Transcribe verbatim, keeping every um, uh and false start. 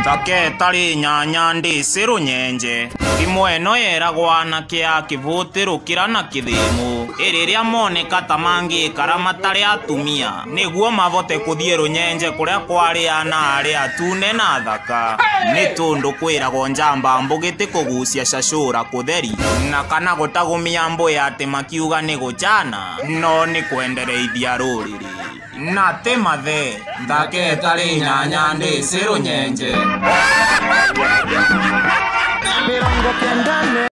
Take tari nyanya ndisi runyenje imwe no yeragwa na kia kivutiro kirana kithimu iriria moneka tamangi karama tari atumia niguo mavote kuthie runyenje kuria kwari ana ari atune na thaka ni tundu kwiragwo njamba mbugiti kugucia shashura kutheri na kana gutagumia mbui ati makiuga ni guchana no ni kwendereithia ruriri na temathe thake tari nyanya ndisi runyenje.